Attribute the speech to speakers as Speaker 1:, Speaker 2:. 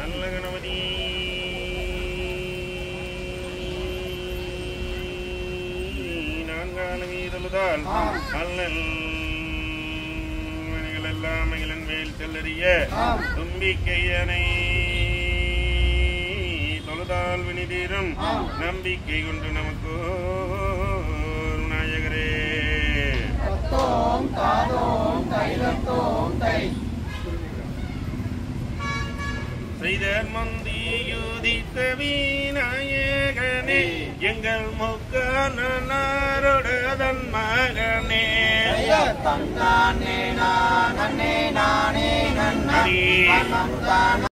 Speaker 1: நல்ல கணபதி நான்காலமே தொழுதால் அல்லல் மணிகள் எல்லாம் மகிழன் மேல் செல்லறிய தும்பிக்கையனை தொழுதால் வினிதீரும் நம்பிக்கை கொண்டு நமக்கு நாயகரே செய்த மந்தியுதித்த விநாயகனே எங்கள் முக்கனருடன் மகனே
Speaker 2: தந்தானே நானே நானே நன்னே